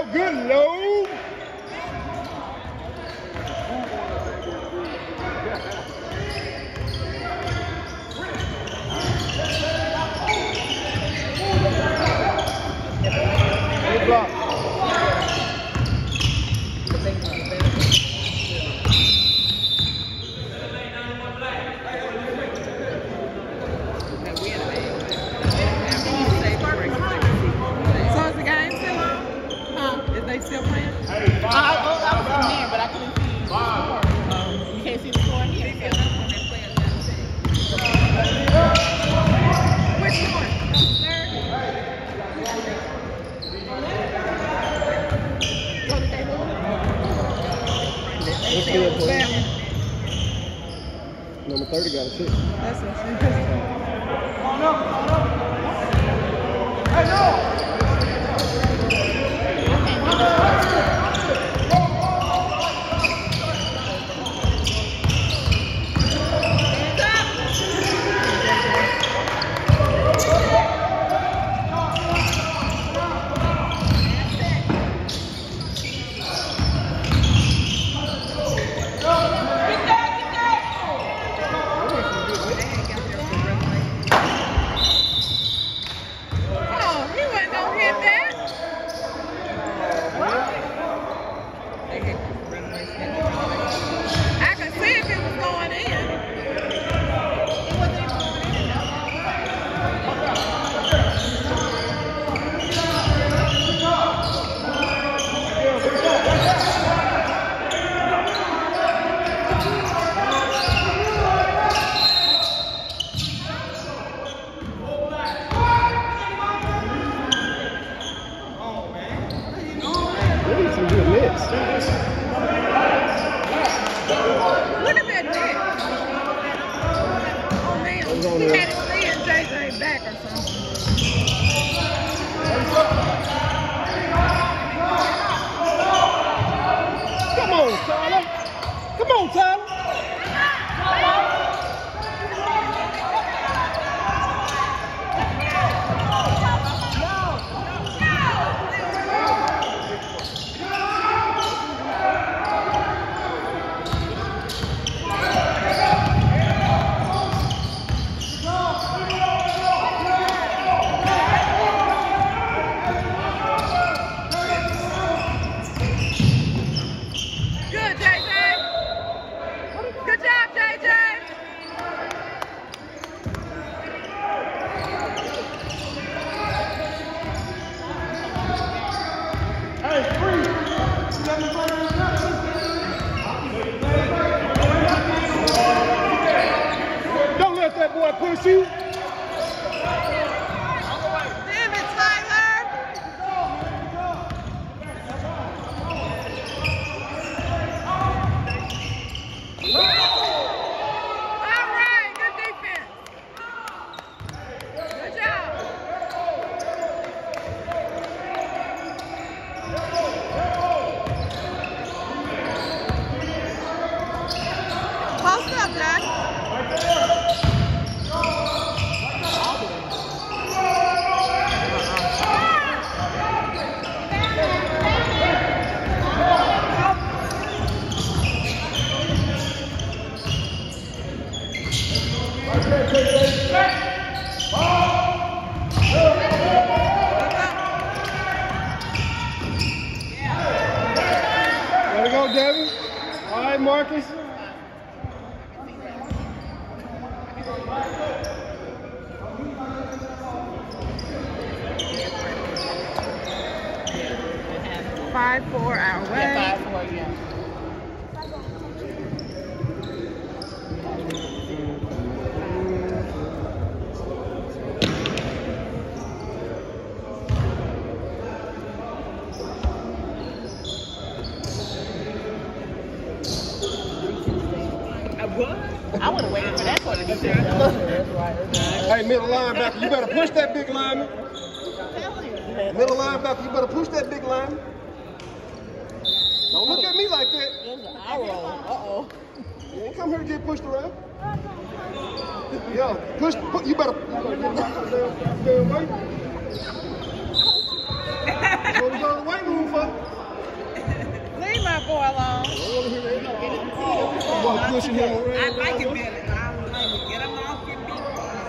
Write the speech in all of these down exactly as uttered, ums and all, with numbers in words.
good Lord. Good block. They still playing? Uh, I, I was in there, but I couldn't see the score. Um, you can't see the score here. Which one? Third? What's good, boy? Number thirty got a six. That's what she does. On up, on up. Hey, no! Look at that net. Oh man, he had it seeing J J back or something. Come on, Tyler. Come on, Tyler. Don't let that boy push you. Damn it, Tyler! All right, good defense. Good job. Post up, Jack. There we go, Devin. All right, Marcus. Five, four, our way. Yeah, five, four, yeah. I would have waited for that one to get there. Hey, middle linebacker, you better push that big lineman. Middle linebacker, you better push that big lineman. Don't look at me like that. It was an eye roll. Uh-oh. You ain't come here to get pushed around. Yo, push, put, you better, you better get back up there, down weight. That's what we go to the weight room for. pushing him around. I like it better. I would like to get him off your feet.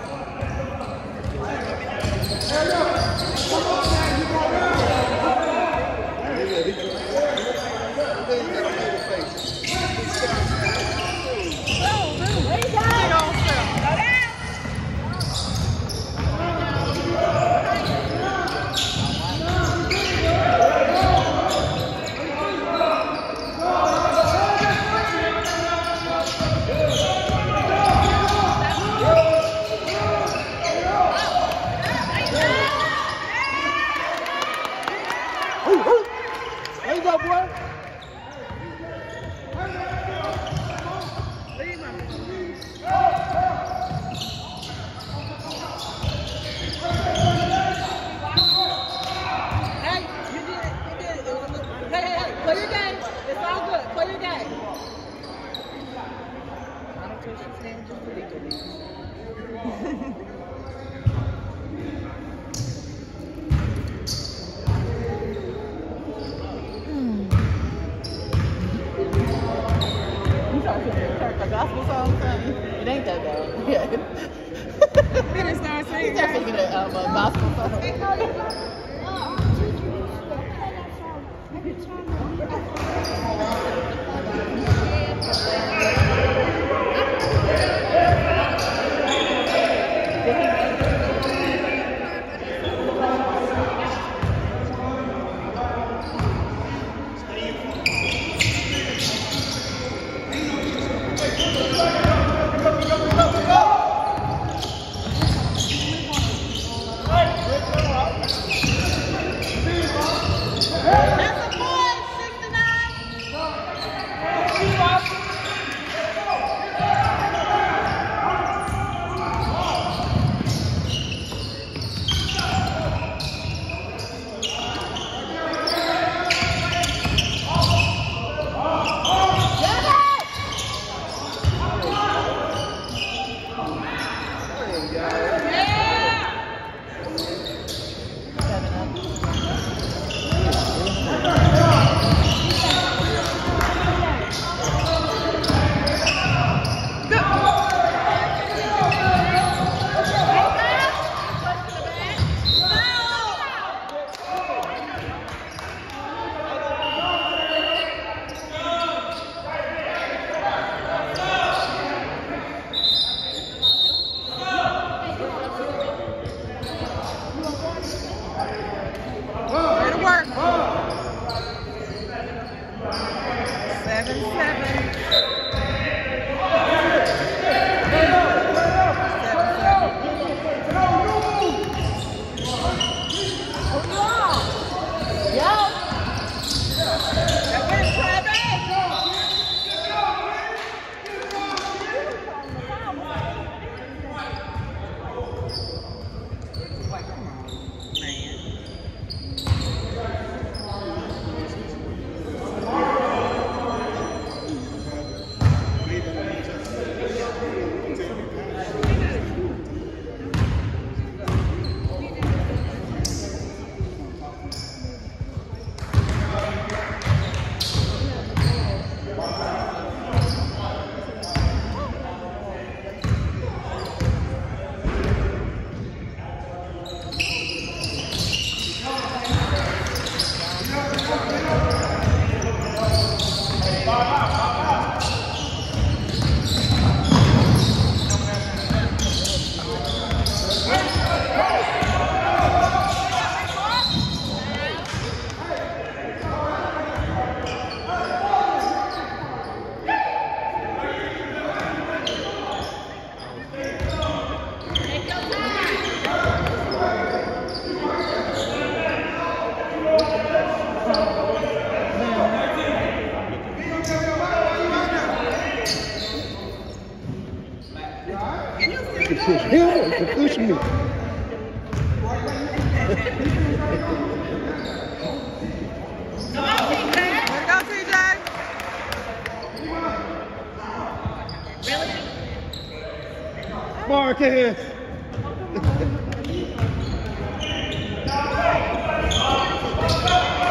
There you go, boy. Hey, you did it. You did it. It was a good- Hey, hey, hey, play your game. It's all good. Play your game. I don't care what she's saying, just delete it. You start singing a gospel song, honey. It ain't that bad. Yeah. Then it starts You saying, start singing a, um, a gospel song. way to work. Seven, seven. You can push him or you can push me. Marcus.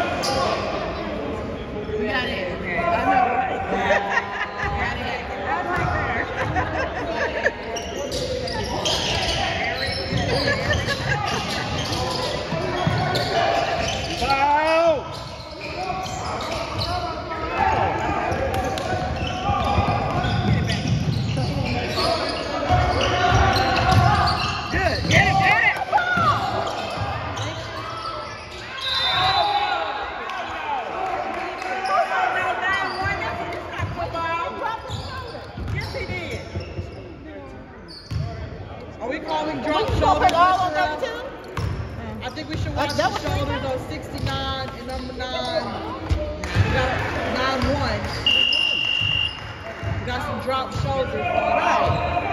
We got it. I know. Got it. gonna put all on Terrell. thirty-two? I think we should watch that the was shoulders on sixty-nine and number nine. We got nine one. We got some drop shoulders. Right.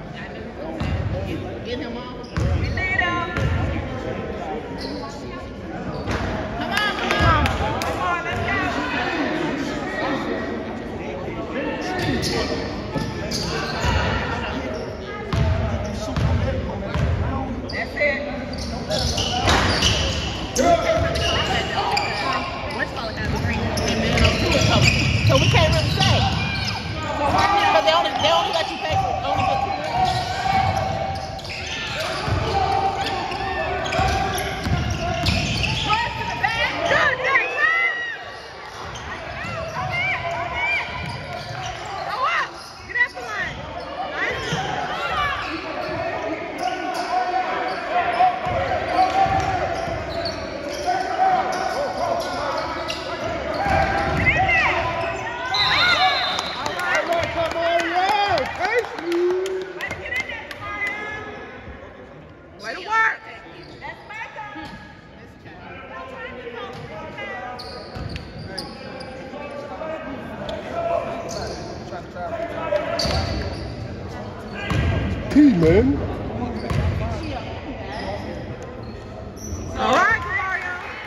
Get him off. man. All right, Mario.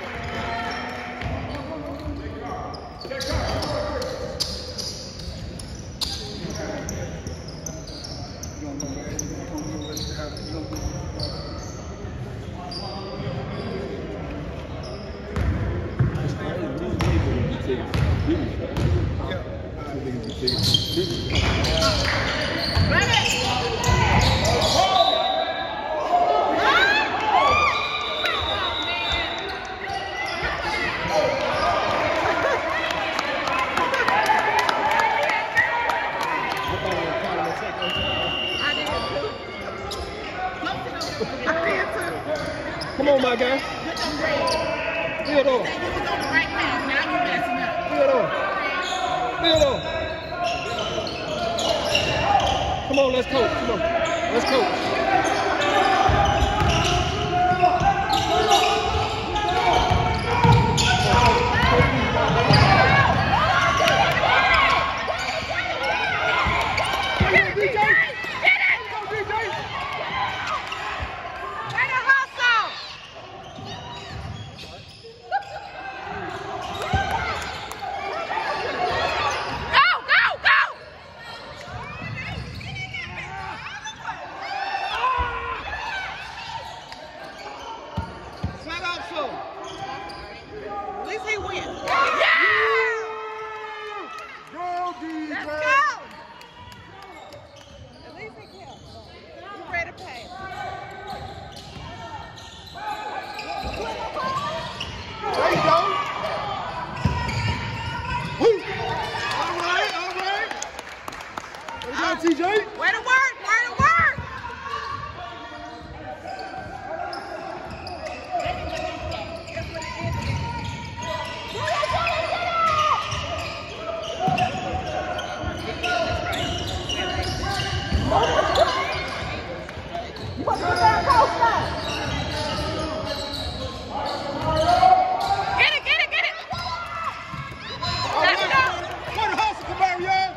Come on, my guy. Field on. Field on. Field on. Come on, let's coach. Come on. Let's coach. T J. Way to work, way to work. Get it, get it, get it. Let's go. What a hustle, Mario.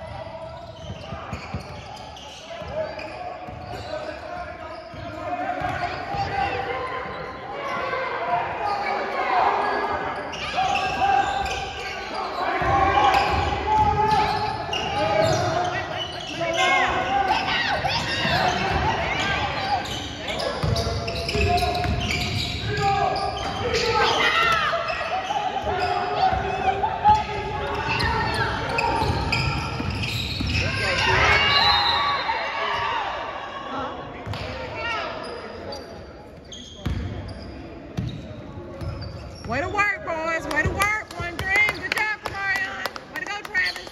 Way to work, boys. Way to work. One dream. Good job, Kamarion. Way to go, Travis.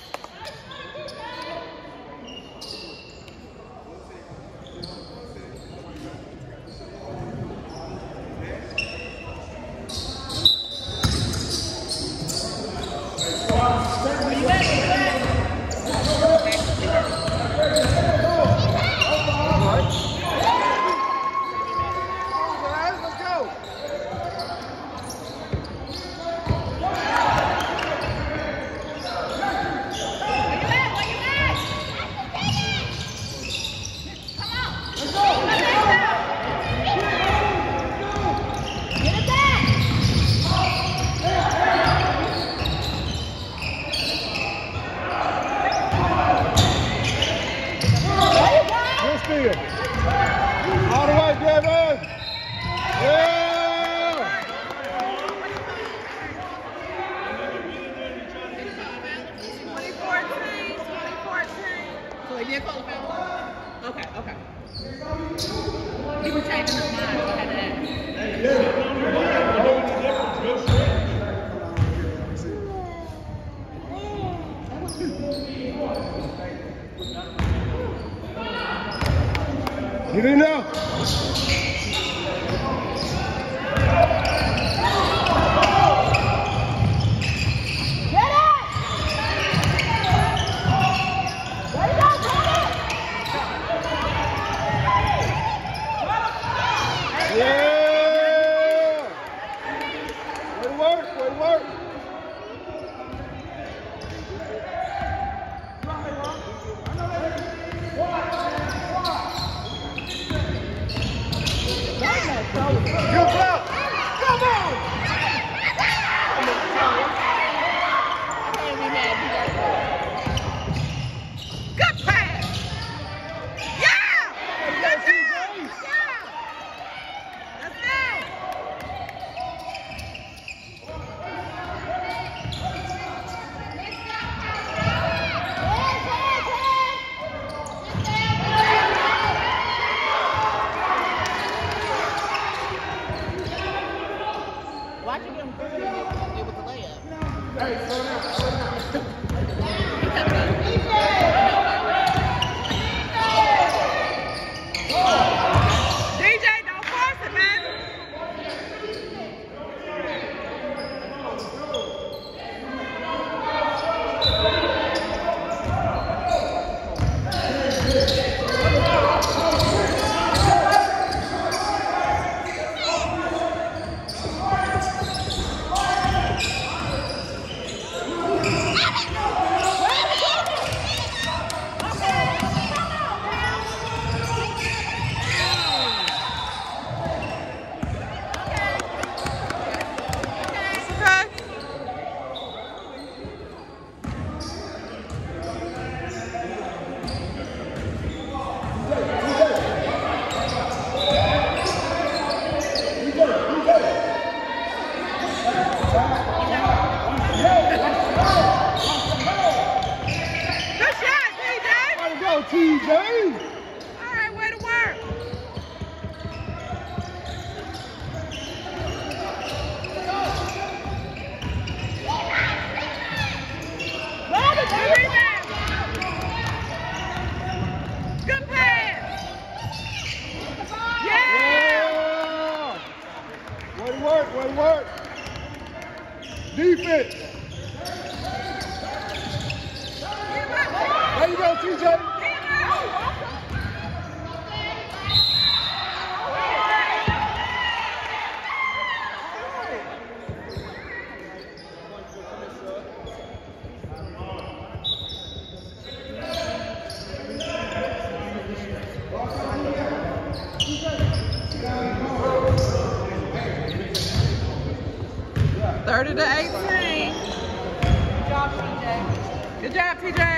All the way, Devin. Yeah. twenty fourteen, twenty fourteen. So they did call the foul? Okay, okay. He was changing his mind. So I had to ask. Get in now. How'd you get him through? It was a layup. Hey, slow down, slow down. D J, don't force it, man. T J! All right, way to work. Good pass. Yeah. Yeah. Way to work, way to work. Defense. There you go, T J. thirty to eighteen. Good job, T J. Good job, T J.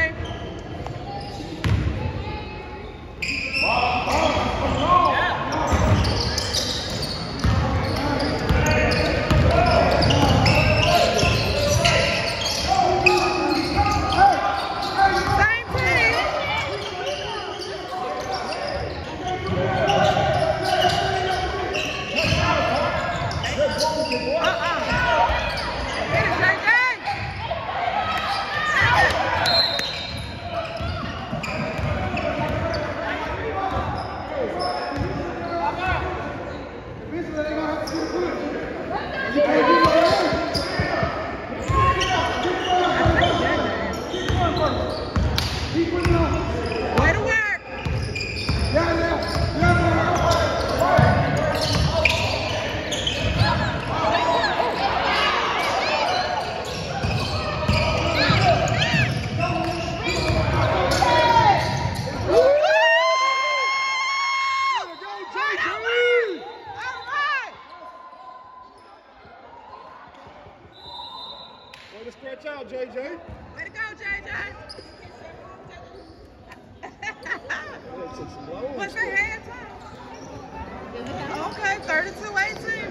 Way to stretch out, J J. Way to go, J J. What's the halftime? Okay, thirty-two eighteen.